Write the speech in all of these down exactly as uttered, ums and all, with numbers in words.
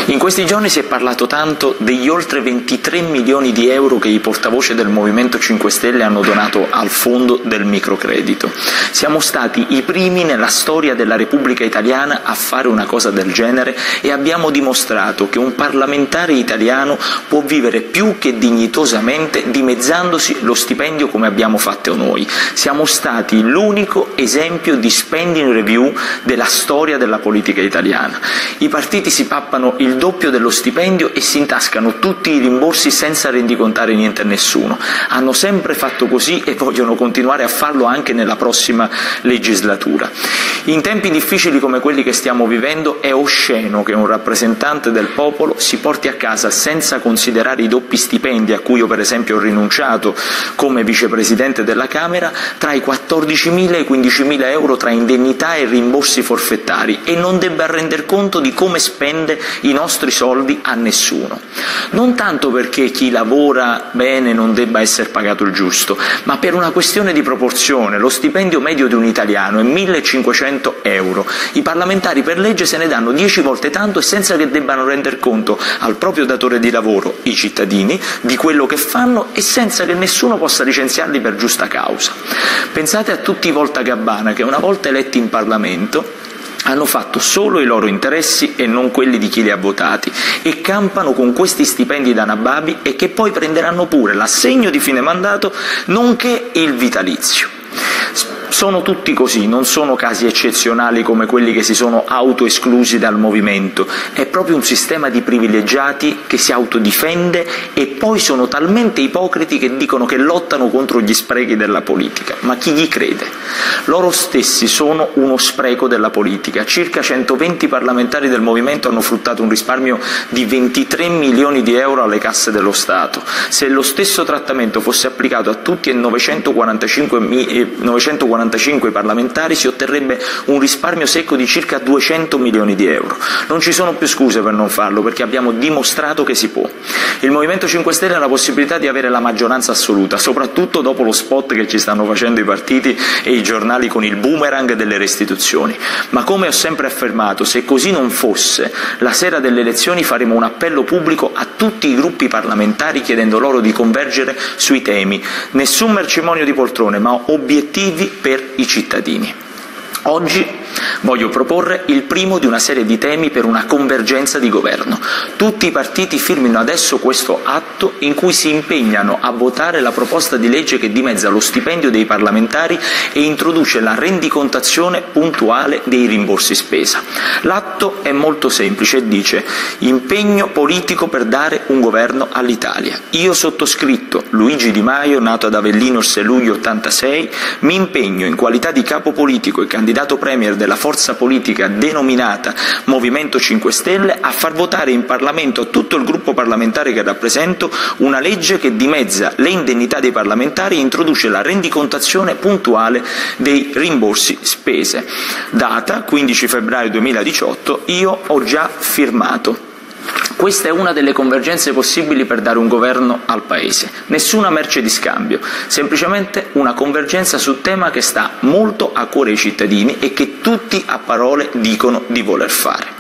In questi giorni si è parlato tanto degli oltre ventitré milioni di euro che i portavoce del Movimento cinque Stelle hanno donato al fondo del microcredito. Siamo stati i primi nella storia della Repubblica Italiana a fare una cosa del genere e abbiamo dimostrato che un parlamentare italiano può vivere più che dignitosamente dimezzandosi lo stipendio come abbiamo fatto noi. Siamo stati l'unico esempio di spending review della storia della politica italiana. I partiti si pappano il doppio dello stipendio e si intascano tutti i rimborsi senza rendicontare niente a nessuno. Hanno sempre fatto così e vogliono continuare a farlo anche nella prossima legislatura. In tempi difficili come quelli che stiamo vivendo è osceno che un rappresentante del popolo si porti a casa, senza considerare i doppi stipendi a cui io per esempio ho rinunciato come vicepresidente della Camera, tra i quattordicimila e i quindicimila euro tra indennità e rimborsi forfettari, e non debba render conto di come spende i nostri soldi a nessuno. Non tanto perché chi lavora bene non debba essere pagato il giusto, ma per una questione di proporzione. Lo stipendio medio di un italiano è millecinquecento euro. I parlamentari per legge se ne danno dieci volte tanto e senza che debbano render conto al proprio datore di lavoro, i cittadini, di quello che fanno e senza che nessuno possa licenziarli per giusta causa. Pensate a tutti i Voltagabbana che una volta eletti in Parlamento hanno fatto solo i loro interessi e non quelli di chi li ha votati, e campano con questi stipendi da nababi e che poi prenderanno pure l'assegno di fine mandato nonché il vitalizio. Sono tutti così, non sono casi eccezionali come quelli che si sono autoesclusi dal movimento, è proprio un sistema di privilegiati che si autodifende e poi sono talmente ipocriti che dicono che lottano contro gli sprechi della politica. Ma chi gli crede? Loro stessi sono uno spreco della politica. Circa centoventi parlamentari del movimento hanno fruttato un risparmio di ventitré milioni di euro alle casse dello Stato. Se lo stesso trattamento fosse applicato a tutti e novecentoquarantacinque parlamentari si otterrebbe un risparmio secco di circa duecento milioni di euro. Non ci sono più scuse per non farlo, perché abbiamo dimostrato che si può. Il Movimento cinque Stelle ha la possibilità di avere la maggioranza assoluta, soprattutto dopo lo spot che ci stanno facendo i partiti e i giornali con il boomerang delle restituzioni. Ma come ho sempre affermato, se così non fosse, la sera delle elezioni faremo un appello pubblico a tutti i gruppi parlamentari chiedendo loro di convergere sui temi. Nessun mercimonio di poltrone, ma obiettivi per i cittadini. Oggi voglio proporre il primo di una serie di temi per una convergenza di governo. Tutti i partiti firmino adesso questo atto in cui si impegnano a votare la proposta di legge che dimezza lo stipendio dei parlamentari e introduce la rendicontazione puntuale dei rimborsi spesa. L'atto è molto semplice e dice: impegno politico per dare un governo all'Italia. Io sottoscritto, Luigi Di Maio, nato ad Avellino il sei luglio ottantasei, mi impegno in qualità di capo politico e candidato premier della forza politica denominata Movimento cinque Stelle a far votare in Parlamento a tutto il gruppo parlamentare che rappresento una legge che dimezza le indennità dei parlamentari e introduce la rendicontazione puntuale dei rimborsi spese. Data quindici febbraio duemiladiciotto, io ho già firmato. Questa è una delle convergenze possibili per dare un governo al Paese. Nessuna merce di scambio, semplicemente una convergenza sul tema che sta molto a cuore ai cittadini e che tutti a parole dicono di voler fare.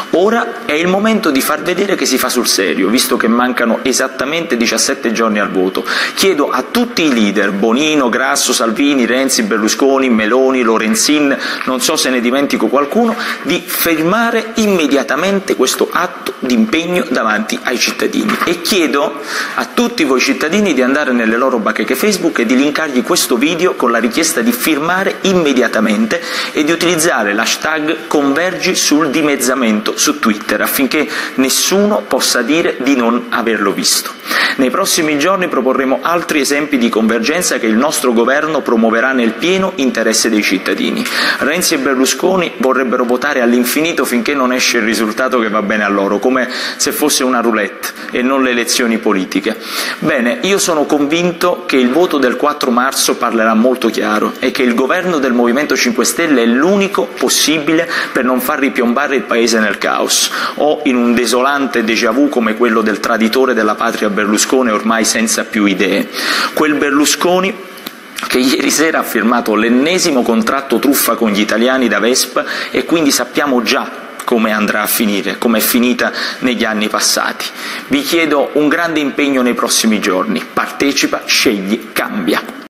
Ora è il momento di far vedere che si fa sul serio, visto che mancano esattamente diciassette giorni al voto. Chiedo a tutti i leader, Bonino, Grasso, Salvini, Renzi, Berlusconi, Meloni, Lorenzin, non so se ne dimentico qualcuno, di firmare immediatamente questo atto di impegno davanti ai cittadini. E chiedo a tutti voi cittadini di andare nelle loro bacheche Facebook e di linkargli questo video con la richiesta di firmare immediatamente e di utilizzare l'hashtag Convergi sul dimezzamento su Twitter, affinché nessuno possa dire di non averlo visto. Nei prossimi giorni proporremo altri esempi di convergenza che il nostro governo promuoverà nel pieno interesse dei cittadini. Renzi e Berlusconi vorrebbero votare all'infinito finché non esce il risultato che va bene a loro, come se fosse una roulette e non le elezioni politiche. Bene, io sono convinto che il voto del quattro marzo parlerà molto chiaro e che il governo del Movimento cinque Stelle è l'unico possibile per non far ripiombare il Paese nel caos o in un desolante déjà vu come quello del traditore della patria Berlusconi, ormai senza più idee. Quel Berlusconi che ieri sera ha firmato l'ennesimo contratto truffa con gli italiani da Vespa, e quindi sappiamo già come andrà a finire, come è finita negli anni passati. Vi chiedo un grande impegno nei prossimi giorni. Partecipa, scegli, cambia.